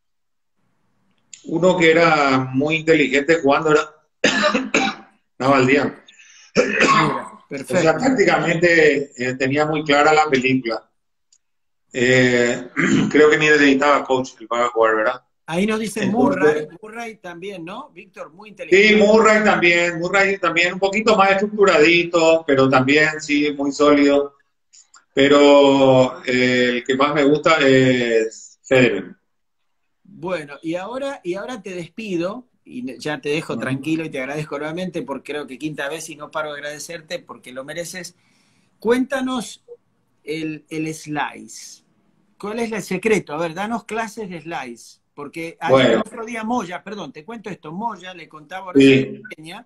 uno que era muy inteligente jugando era Navaldián. Perfecto. O sea, prácticamente eh, tenía muy clara la película. Eh, creo que ni necesitaba coach para jugar, ¿verdad? Ahí nos dice Entonces, Murray, Murray también, ¿no? Víctor, muy inteligente. Sí, Murray también, Murray también un poquito más estructuradito, pero también sí, muy sólido. Pero eh, el que más me gusta es Federer. Bueno, y ahora, y ahora te despido y ya te dejo Ujú. tranquilo y te agradezco nuevamente porque creo que quinta vez y no paro de agradecerte porque lo mereces. Cuéntanos el, el slice. ¿Cuál es el secreto? A ver, danos clases de slice. Porque ayer, el Bueno, otro día Moya, perdón, te cuento esto, Moya le contaba Horacio sí, Peña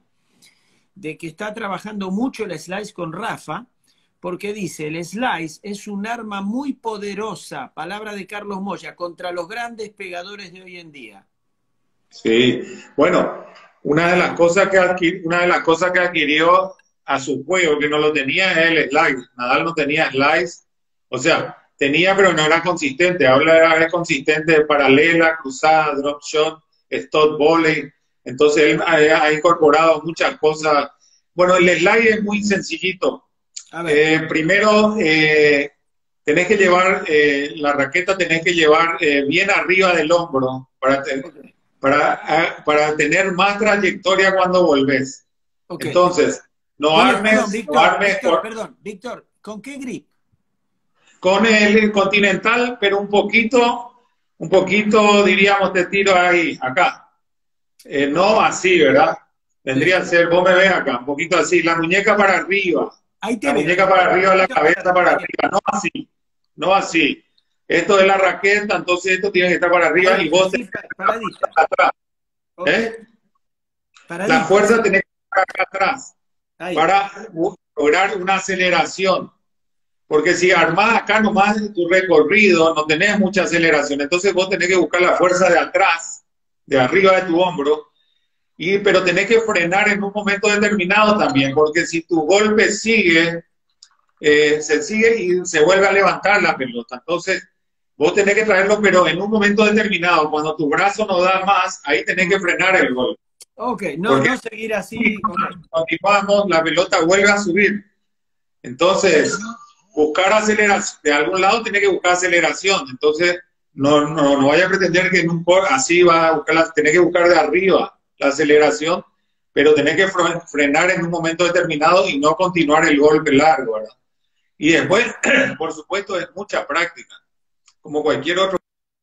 de que está trabajando mucho el slice con Rafa, porque dice, el slice es un arma muy poderosa, palabra de Carlos Moya, contra los grandes pegadores de hoy en día. sí. Bueno, una de las cosas que adquirió, una de las cosas que adquirió a su juego, que no lo tenía, es el slice. Nadal no tenía slice. O sea, tenía, pero no era consistente. Ahora era consistente de paralela, cruzada, drop shot, stop volley. Entonces él ha, ha incorporado muchas cosas. Bueno, el slide es muy sencillito. A ver, Eh, primero, eh, tenés que llevar eh, la raqueta, tenés que llevar eh, bien arriba del hombro para, te- ok, para, a- para tener más trayectoria cuando volvés. ok. Entonces, no ¿Cuál es? Perdón, armes, no Víctor, armes Víctor, con, perdón, Víctor, ¿con qué grip? con el continental, pero un poquito, un poquito, diríamos, te tiro ahí, acá. Eh, Ok, no así, ¿verdad? Vendría sí. a ser, vos me ves acá, un poquito así, la muñeca para arriba, Ahí te la veo, muñeca Víctor, para un arriba, la poquito para cabeza para arriba, bien. arriba, no así, no así. Esto es la raqueta, entonces esto tiene que estar para arriba y Ahí, vos así, tenés pa- paradita. atrás, Ok, ¿eh? La paradita, fuerza así. tenés que estar acá atrás Ahí. para lograr una aceleración. Porque si armás acá nomás tu recorrido, no tenés mucha aceleración. Entonces vos tenés que buscar la fuerza de atrás, de arriba de tu hombro, y, pero tenés que frenar en un momento determinado también, porque si tu golpe sigue, eh, se sigue y se vuelve a levantar la pelota. Entonces, vos tenés que traerlo, pero en un momento determinado, cuando tu brazo no da más, ahí tenés que frenar el golpe. Ok, no, Porque no seguir así. Ok, si continuamos, la pelota vuelve a subir. Entonces, buscar aceleración, de algún lado tiene que buscar aceleración. Entonces, no, no, no vaya a pretender que en un así va a buscar, la, tiene que buscar de arriba la aceleración, pero tiene que frenar en un momento determinado y no continuar el golpe largo, ¿verdad? Y ok. después, por supuesto, es mucha práctica, como cualquier otro.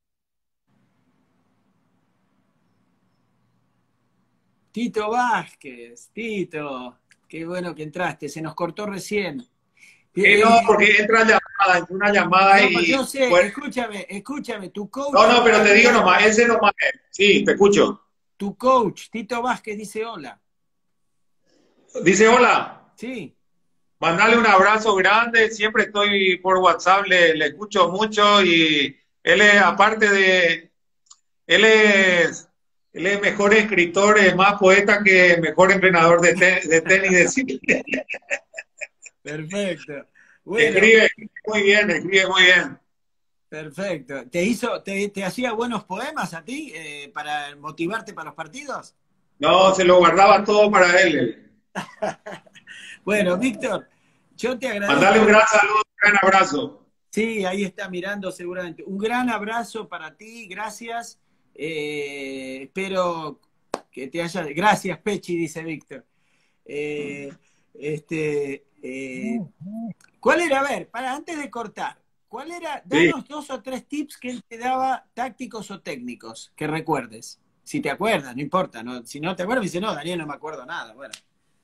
Tito Vázquez, Tito, qué bueno que entraste, se nos cortó recién. Eh, Eh, no, porque entra llamada, entra una llamada no, yo y... sé, Bueno, escúchame, escúchame, tu no, coach no, pero está te digo mirando, nomás, ese nomás es. Sí, te escucho. tu coach, Tito Vázquez dice hola. Dice, hola. Sí, Mandarle un abrazo grande, siempre estoy por WhatsApp, le, le escucho mucho y él es, aparte de, él es, él es mejor escritor, es más poeta que mejor entrenador de, te, de tenis. De cine. perfecto. Bueno, Escribe muy bien, escribe muy bien. perfecto. ¿Te hizo, te, te hacía buenos poemas a ti eh, para motivarte para los partidos? No, se lo guardaba todo para él. Bueno, Víctor, yo te Mandarle un agradezco. gran saludo, un gran abrazo. Sí, ahí está mirando seguramente. Un gran abrazo para ti, gracias. Eh, espero que te haya... Gracias, Pechi, dice Víctor. Eh, este, eh, ¿cuál era? A ver, para antes de cortar, ¿cuál era? Sí. Danos dos o tres tips que él te daba, tácticos o técnicos, que recuerdes. Si te acuerdas, no importa. ¿No? Si no te acuerdas, me dice, no, Daniel, no me acuerdo nada. Bueno.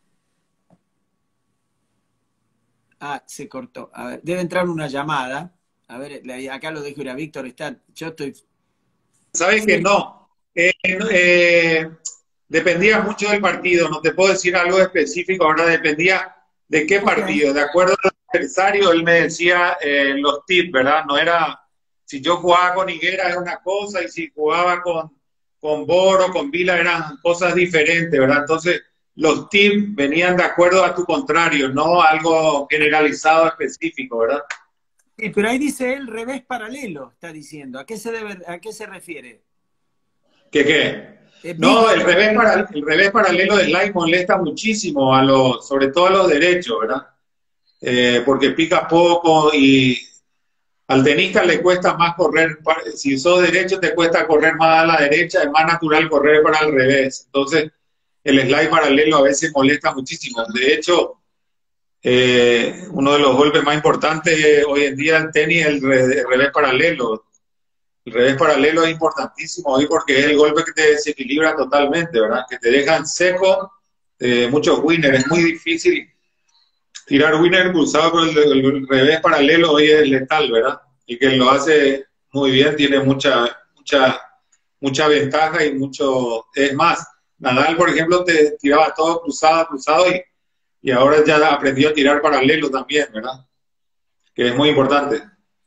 Ah, se cortó. A ver, debe entrar una llamada. A ver, acá lo dejo ir a Víctor. Está, yo estoy. Sabes que Sí, no. Eh, eh, dependía mucho del partido, no te puedo decir algo específico, ahora dependía de qué ok. partido. De acuerdo al adversario, él me decía eh, los tips, ¿verdad? No era, si yo jugaba con Higuera era una cosa y si jugaba con, con Boro, con Vila eran cosas diferentes, ¿verdad? Entonces, los tips venían de acuerdo a tu contrario, no algo generalizado específico, ¿verdad? Sí, pero ahí dice él revés paralelo, está diciendo. ¿A qué se debe, a qué se refiere? ¿Qué qué? Eh, No, el Víctor, revés, para, el revés paralelo del slide molesta muchísimo, a los, sobre todo a los derechos, ¿verdad? Eh, porque pica poco y al tenista le cuesta más correr, si sos derecho te cuesta correr más a la derecha, es más natural correr para el revés. Entonces, el slide paralelo a veces molesta muchísimo. De hecho, eh, uno de los golpes más importantes hoy en día en tenis es el, re, el revés paralelo. El revés paralelo es importantísimo hoy porque es el golpe que te desequilibra totalmente, ¿verdad? Que te deja en seco eh, muchos winners. Es muy difícil tirar winner cruzado, pero el, el, el revés paralelo hoy es letal, ¿verdad? Y que lo hace muy bien, tiene mucha, mucha, mucha ventaja y mucho... Es más, Nadal, por ejemplo, te tiraba todo cruzado, cruzado y, y ahora ya aprendió a tirar paralelo también, ¿verdad? Que es muy importante.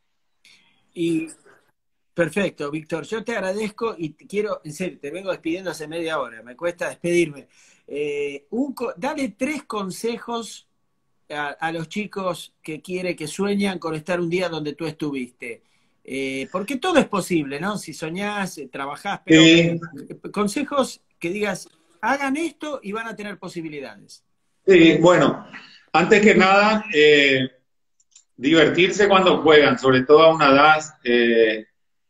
Y perfecto, Víctor, yo te agradezco y te quiero, en serio, te vengo despidiendo hace media hora, me cuesta despedirme. Eh, un, dale tres consejos a, a los chicos que quiere, que sueñan con estar un día donde tú estuviste. Eh, porque todo es posible, ¿no? Si soñás, trabajás, pero Sí, consejos que digas, hagan esto y van a tener posibilidades. sí, bueno, antes que nada, eh, divertirse cuando juegan, sobre todo a una edad, eh,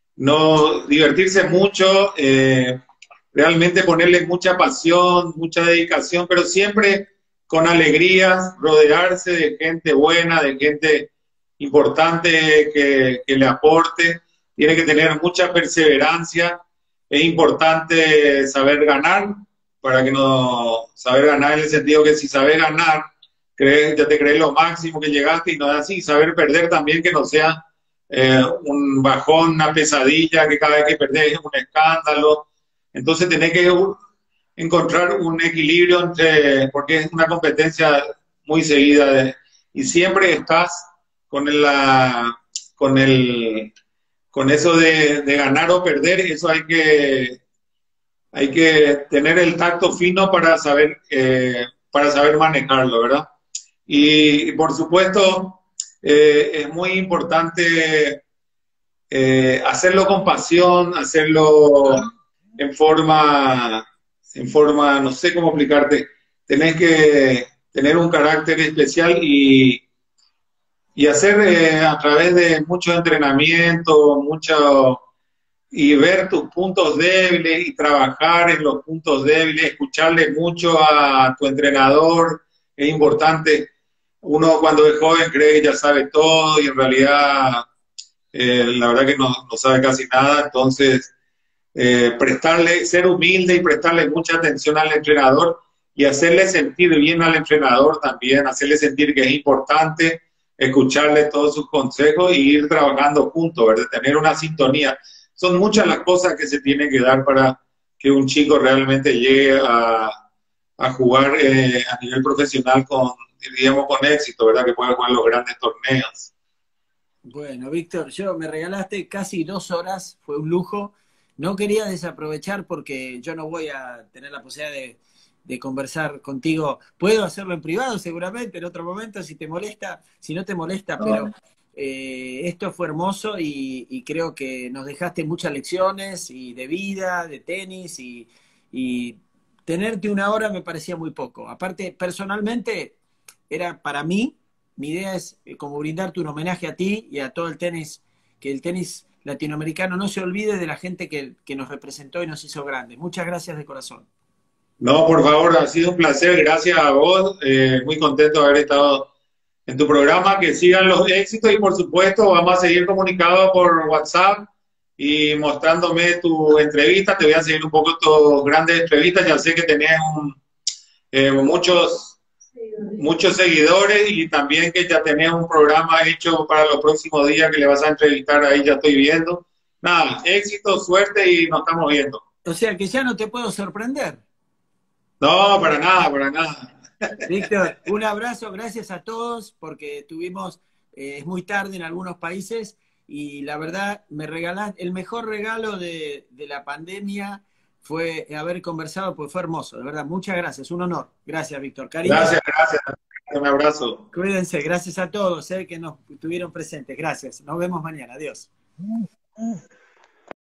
no divertirse mucho, eh, realmente ponerle mucha pasión, mucha dedicación, pero siempre con alegrías, rodearse de gente buena, de gente importante que, que le aporte, tiene que tener mucha perseverancia, es importante saber ganar, para que no, saber ganar en el sentido que si sabes ganar, crees, ya te crees lo máximo que llegaste y no es así, saber perder también que no sea eh, un bajón, una pesadilla, que cada vez que perdés es un escándalo, entonces tenés que encontrar un equilibrio entre, porque es una competencia muy seguida de, y siempre estás con el, la, con el, con eso de, de ganar o perder, eso hay que, hay que tener el tacto fino para saber, eh, para saber manejarlo, ¿verdad? Y, y por supuesto, eh, es muy importante eh, hacerlo con pasión, hacerlo en forma, en forma, no sé cómo explicarte, tenés que tener un carácter especial y, y hacer eh, a través de mucho entrenamiento, mucho, y ver tus puntos débiles y trabajar en los puntos débiles, escucharle mucho a tu entrenador, es importante. Uno cuando es joven cree que ya sabe todo y en realidad eh, la verdad que no, no sabe casi nada, entonces eh, prestarle, ser humilde y prestarle mucha atención al entrenador y hacerle sentir bien al entrenador también, hacerle sentir que es importante, escucharle todos sus consejos y ir trabajando juntos, ¿verdad? Tener una sintonía. Son muchas las cosas que se tienen que dar para que un chico realmente llegue a, a jugar eh, a nivel profesional con, digamos, con éxito, ¿verdad? Que pueda jugar los grandes torneos. Bueno, Víctor, yo me regalaste casi dos horas, fue un lujo. No quería desaprovechar porque yo no voy a tener la posibilidad de, de conversar contigo. Puedo hacerlo en privado seguramente, en otro momento, si te molesta, si no te molesta, pero eh, esto fue hermoso y, y creo que nos dejaste muchas lecciones y de vida, de tenis y, y tenerte una hora me parecía muy poco. Aparte, personalmente, era para mí, mi idea es eh, como brindarte un homenaje a ti y a todo el tenis, que el tenis latinoamericano no se olvide de la gente que, que nos representó y nos hizo grandes. Muchas gracias de corazón. No, por favor, ha sido un placer, gracias a vos, eh, muy contento de haber estado en tu programa, que sigan los éxitos y por supuesto vamos a seguir comunicados por WhatsApp y mostrándome tu entrevista, te voy a seguir un poco tus grandes entrevistas, ya sé que tenés un, eh, muchos muchos seguidores y también que ya tenés un programa hecho para los próximos días que le vas a entrevistar ahí, ya estoy viendo. Nada, éxito, suerte y nos estamos viendo. O sea que ya no te puedo sorprender. No, para nada, para nada. Víctor, un abrazo, gracias a todos porque tuvimos, eh, es muy tarde en algunos países y la verdad me regalaste, el mejor regalo de, de la pandemia fue haber conversado, pues fue hermoso, de verdad, muchas gracias, un honor. Gracias, Víctor. Cariño. Gracias, gracias. Un abrazo. Cuídense, gracias a todos, eh, que nos estuvieron presentes. Gracias. Nos vemos mañana. Adiós.